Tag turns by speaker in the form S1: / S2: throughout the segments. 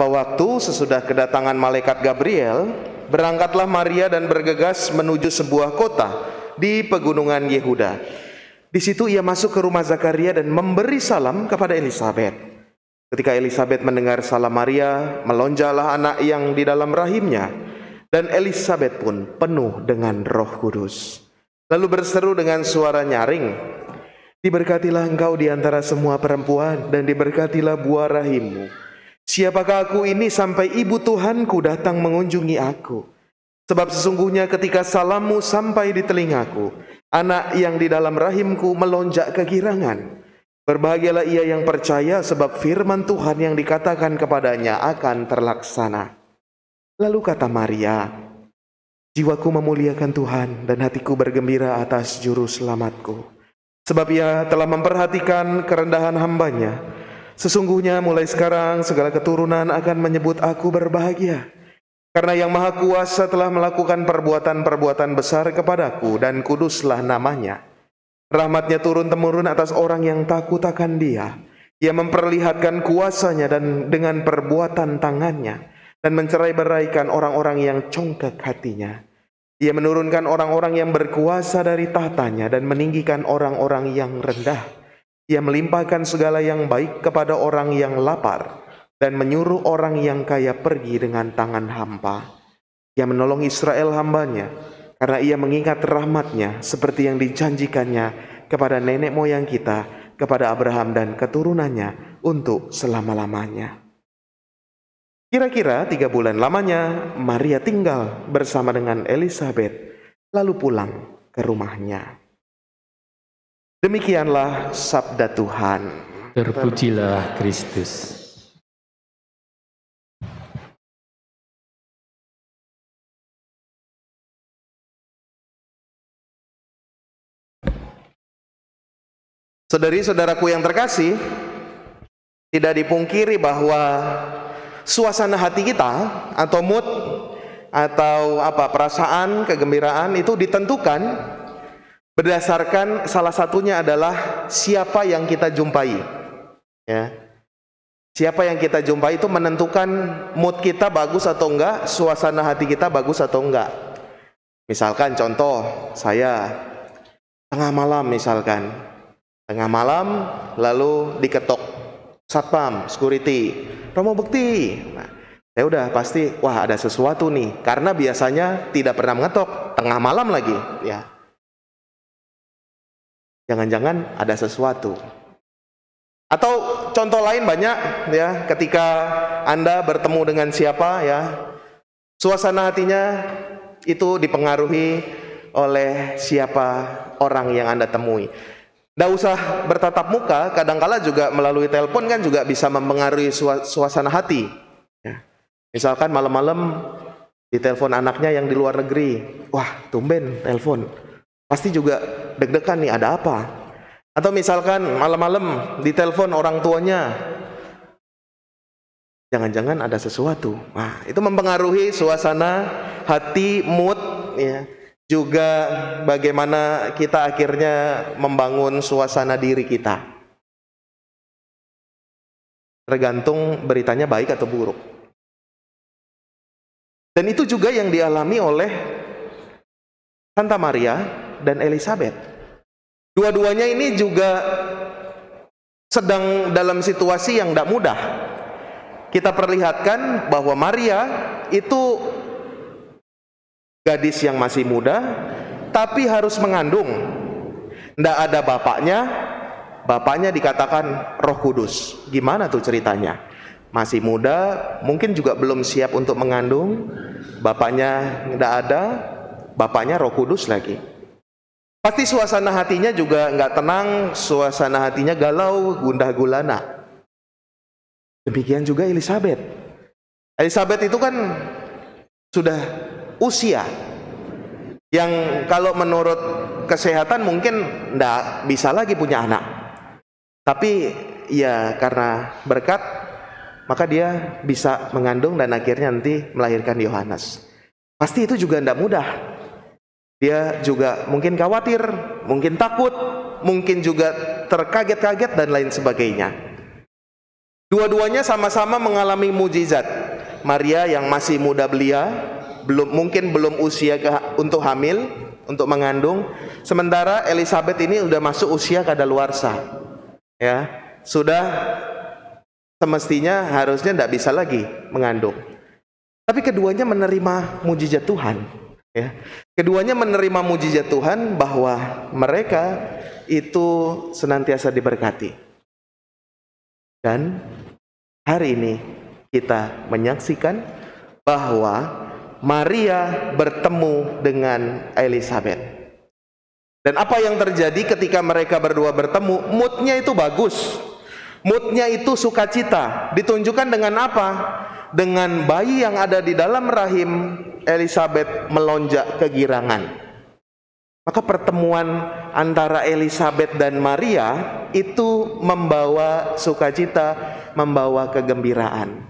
S1: Beberapa waktu sesudah kedatangan malaikat Gabriel, berangkatlah Maria dan bergegas menuju sebuah kota di pegunungan Yehuda. Di situ ia masuk ke rumah Zakaria dan memberi salam kepada Elisabet. Ketika Elisabet mendengar salam Maria, melonjaklah anak yang di dalam rahimnya, dan Elisabet pun penuh dengan Roh Kudus. Lalu berseru dengan suara nyaring, "Diberkatilah engkau di antara semua perempuan, dan diberkatilah buah rahimmu. Siapakah aku ini sampai ibu Tuhanku datang mengunjungi aku? Sebab sesungguhnya ketika salammu sampai di telingaku, anak yang di dalam rahimku melonjak kegirangan. Berbahagialah ia yang percaya, sebab firman Tuhan yang dikatakan kepadanya akan terlaksana." Lalu kata Maria, "Jiwaku memuliakan Tuhan, dan hatiku bergembira atas juru selamatku. Sebab ia telah memperhatikan kerendahan hambanya. Sesungguhnya mulai sekarang segala keturunan akan menyebut aku berbahagia. Karena yang Maha Kuasa telah melakukan perbuatan-perbuatan besar kepadaku, dan kuduslah namanya. Rahmatnya turun-temurun atas orang yang takut akan Dia. Ia memperlihatkan kuasanya dan dengan perbuatan tangannya, dan mencerai-beraikan orang-orang yang congkak hatinya. Ia menurunkan orang-orang yang berkuasa dari tahtanya, dan meninggikan orang-orang yang rendah. Ia melimpahkan segala yang baik kepada orang yang lapar, dan menyuruh orang yang kaya pergi dengan tangan hampa. Ia menolong Israel hambanya, karena ia mengingat rahmatnya seperti yang dijanjikannya kepada nenek moyang kita, kepada Abraham dan keturunannya untuk selama-lamanya." Kira-kira 3 bulan lamanya Maria tinggal bersama dengan Elisabet, lalu pulang ke rumahnya. Demikianlah sabda Tuhan.
S2: Terpujilah Kristus.
S1: Saudari-saudaraku yang terkasih, tidak dipungkiri bahwa suasana hati kita atau mood atau perasaan kegembiraan itu ditentukan berdasarkan salah satunya adalah siapa yang kita jumpai. Ya. Siapa yang kita jumpai itu menentukan mood kita bagus atau enggak, suasana hati kita bagus atau enggak. Misalkan contoh, saya tengah malam lalu diketok satpam, security, "Romo Bekti." Nah, ya udah pasti, wah ada sesuatu nih, karena biasanya tidak pernah mengetok tengah malam lagi, ya. Jangan-jangan ada sesuatu. Atau contoh lain banyak, ya, ketika Anda bertemu dengan siapa, ya, suasana hatinya itu dipengaruhi oleh siapa orang yang Anda temui. Nggak usah bertatap muka, kadangkala juga melalui telepon kan juga bisa mempengaruhi suasana hati. Ya. Misalkan malam-malam ditelepon anaknya yang di luar negeri, wah tumben telepon, pasti juga deg-degan nih, ada apa? Atau misalkan malam-malam ditelepon orang tuanya, jangan-jangan ada sesuatu. Nah, itu mempengaruhi suasana hati, mood, ya. Juga bagaimana kita akhirnya membangun suasana diri kita. Tergantung beritanya baik atau buruk. Dan itu juga yang dialami oleh Santa Maria dan Elisabet. Dua-duanya ini juga sedang dalam situasi yang tidak mudah. Kita perlihatkan bahwa Maria itu gadis yang masih muda, tapi harus mengandung. Tidak ada bapaknya dikatakan Roh Kudus. Gimana tuh ceritanya? Masih muda, mungkin juga belum siap untuk mengandung, bapaknya tidak ada, bapaknya Roh Kudus lagi. Pasti suasana hatinya juga nggak tenang, suasana hatinya galau, gundah gulana. Demikian juga Elisabet. Elisabet itu kan sudah usia yang kalau menurut kesehatan mungkin nggak bisa lagi punya anak. Tapi ya karena berkat, maka dia bisa mengandung dan akhirnya nanti melahirkan Yohanes. Pasti itu juga tidak mudah. Dia juga mungkin khawatir, mungkin takut, mungkin juga terkaget-kaget dan lain sebagainya. Dua-duanya sama-sama mengalami mujizat. Maria yang masih muda belia, mungkin belum usia untuk hamil, untuk mengandung. Sementara Elizabeth ini sudah masuk usia kadaluarsa. Ya, sudah semestinya harusnya tidak bisa lagi mengandung. Tapi keduanya menerima mujizat Tuhan. Ya, keduanya menerima mujizat Tuhan bahwa mereka itu senantiasa diberkati. Dan hari ini kita menyaksikan bahwa Maria bertemu dengan Elizabeth. Dan apa yang terjadi ketika mereka berdua bertemu? Moodnya itu bagus. Moodnya itu sukacita. Ditunjukkan dengan apa? Dengan bayi yang ada di dalam rahim Elizabeth melonjak kegirangan. Maka pertemuan antara Elizabeth dan Maria itu membawa sukacita, membawa kegembiraan.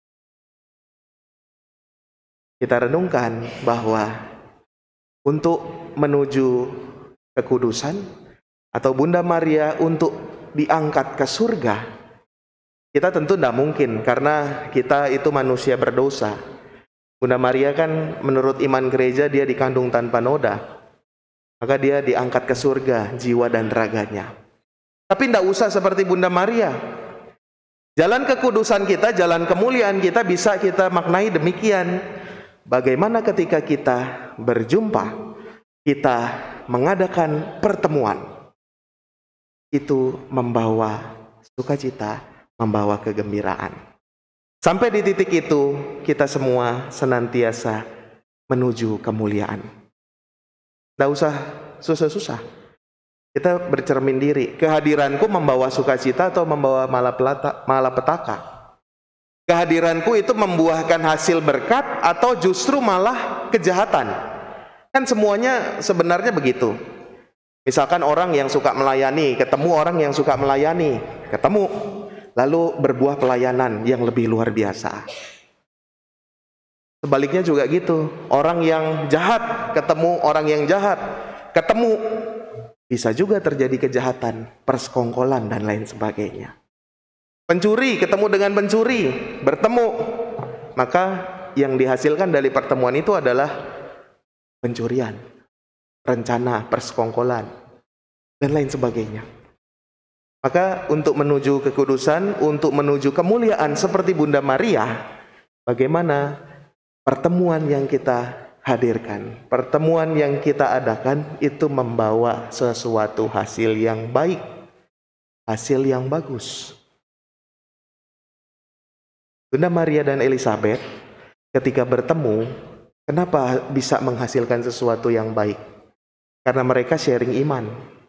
S1: Kita renungkan bahwa untuk menuju kekudusan atau Bunda Maria untuk diangkat ke surga, kita tentu tidak mungkin karena kita itu manusia berdosa. Bunda Maria kan menurut iman gereja dia dikandung tanpa noda. Maka dia diangkat ke surga jiwa dan raganya. Tapi tidak usah seperti Bunda Maria. Jalan kekudusan kita, jalan kemuliaan kita bisa kita maknai demikian. Bagaimana ketika kita berjumpa, kita mengadakan pertemuan. Itu membawa sukacita, membawa kegembiraan. Sampai di titik itu, kita semua senantiasa menuju kemuliaan. Tidak usah susah-susah. Kita bercermin diri. Kehadiranku membawa sukacita atau membawa malapetaka? Kehadiranku itu membuahkan hasil berkat atau justru malah kejahatan? Kan semuanya sebenarnya begitu. Misalkan orang yang suka melayani, ketemu orang yang suka melayani, ketemu, lalu berbuah pelayanan yang lebih luar biasa. Sebaliknya juga gitu, orang yang jahat ketemu orang yang jahat, ketemu, bisa juga terjadi kejahatan, persekongkolan dan lain sebagainya. Pencuri ketemu dengan pencuri, bertemu, maka yang dihasilkan dari pertemuan itu adalah pencurian, rencana, persekongkolan dan lain sebagainya. Maka untuk menuju kekudusan, untuk menuju kemuliaan seperti Bunda Maria, bagaimana pertemuan yang kita hadirkan, pertemuan yang kita adakan itu membawa sesuatu hasil yang baik, hasil yang bagus. Bunda Maria dan Elizabeth ketika bertemu, kenapa bisa menghasilkan sesuatu yang baik? Karena mereka sharing iman.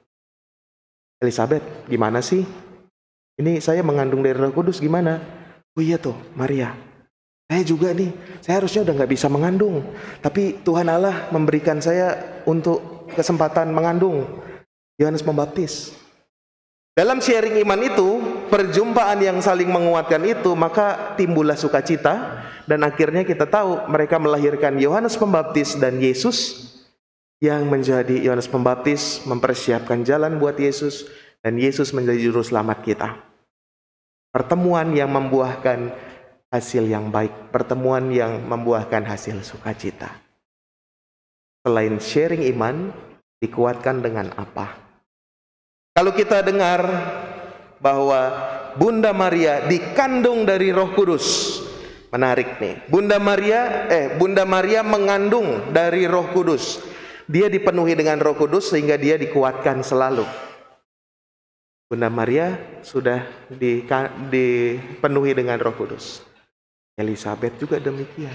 S1: Elizabeth, gimana sih? Ini saya mengandung dari Roh Kudus gimana? Oh iya tuh, Maria. Saya juga nih, saya harusnya udah gak bisa mengandung. Tapi Tuhan Allah memberikan saya untuk kesempatan mengandung. Yohanes Pembaptis. Dalam sharing iman itu, perjumpaan yang saling menguatkan itu, maka timbullah sukacita. Dan akhirnya kita tahu mereka melahirkan Yohanes Pembaptis dan Yesus. Yang menjadi Yohanes Pembaptis mempersiapkan jalan buat Yesus. Dan Yesus menjadi juru selamat kita. Pertemuan yang membuahkan hasil yang baik, pertemuan yang membuahkan hasil sukacita. Selain sharing iman, dikuatkan dengan apa? Kalau kita dengar bahwa Bunda Maria dikandung dari Roh Kudus, menarik nih. Bunda Maria mengandung dari Roh Kudus. Dia dipenuhi dengan Roh Kudus sehingga dia dikuatkan selalu. Bunda Maria sudah dipenuhi dengan Roh Kudus. Elizabeth juga demikian.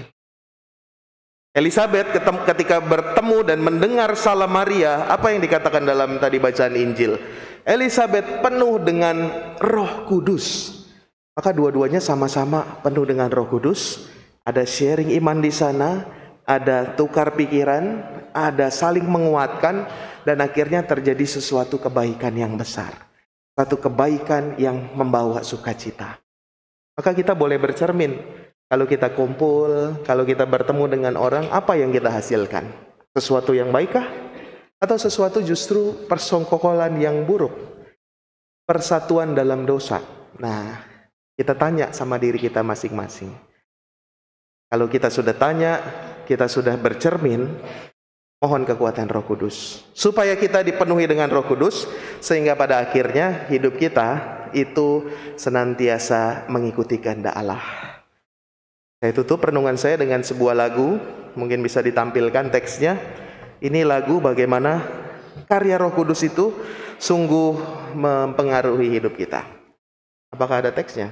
S1: Elizabeth ketika bertemu dan mendengar salam Maria, apa yang dikatakan dalam tadi bacaan Injil? Elizabeth penuh dengan Roh Kudus. Maka dua-duanya sama-sama penuh dengan Roh Kudus. Ada sharing iman di sana, ada tukar pikiran, ada saling menguatkan, dan akhirnya terjadi sesuatu kebaikan yang besar. Suatu kebaikan yang membawa sukacita. Maka kita boleh bercermin. Kalau kita kumpul, kalau kita bertemu dengan orang, apa yang kita hasilkan? Sesuatu yang baikkah? Atau sesuatu justru persongkokolan yang buruk? Persatuan dalam dosa. Nah, Kita tanya sama diri kita masing-masing. Kalau kita sudah tanya, kita sudah bercermin, mohon kekuatan Roh Kudus. Supaya kita dipenuhi dengan Roh Kudus, sehingga pada akhirnya hidup kita itu senantiasa mengikuti kehendak Allah. Saya tutup renungan saya dengan sebuah lagu, mungkin bisa ditampilkan teksnya. Ini lagu bagaimana karya Roh Kudus itu sungguh mempengaruhi hidup kita. Apakah ada teksnya?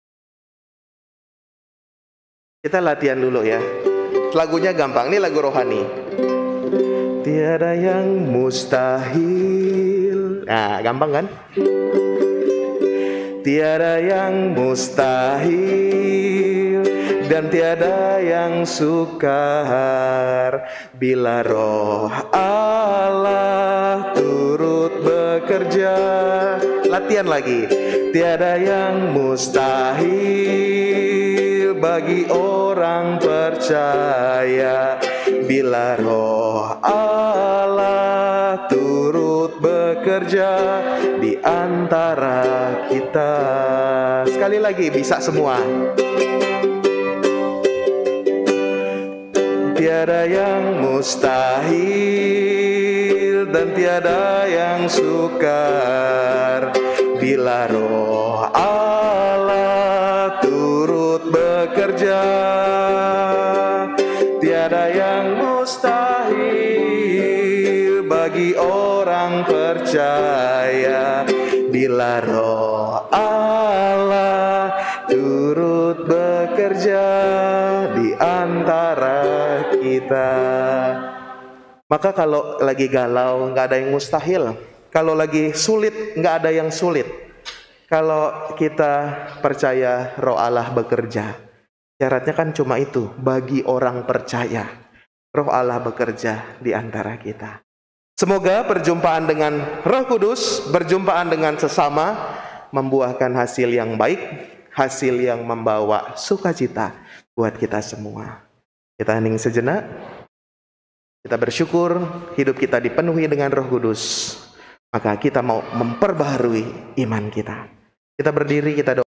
S1: Kita latihan dulu ya. Lagunya gampang, ini lagu rohani. Tiada yang mustahil. Nah, gampang kan? Tiada yang mustahil dan tiada yang sukar bila Roh Allah turut bekerja. Latihan lagi. Tiada yang mustahil bagi orang percaya bila Roh Allah turut bekerja di antara kita. Sekali lagi, bisa semua. Tiada yang mustahil dan tiada yang sukar bila Roh Allah turut bekerja. Tiada yang mustahil bagi orang percaya bila Roh Allah turut bekerja di antara kita. Maka kalau lagi galau, nggak ada yang mustahil. Kalau lagi sulit, nggak ada yang sulit. Kalau kita percaya Roh Allah bekerja, syaratnya kan cuma itu, bagi orang percaya Roh Allah bekerja di antara kita. Semoga perjumpaan dengan Roh Kudus, berjumpaan dengan sesama, membuahkan hasil yang baik, hasil yang membawa sukacita buat kita semua. Kita hening sejenak. Kita bersyukur hidup kita dipenuhi dengan Roh Kudus. Maka kita mau memperbaharui iman kita. Kita berdiri, kita doa.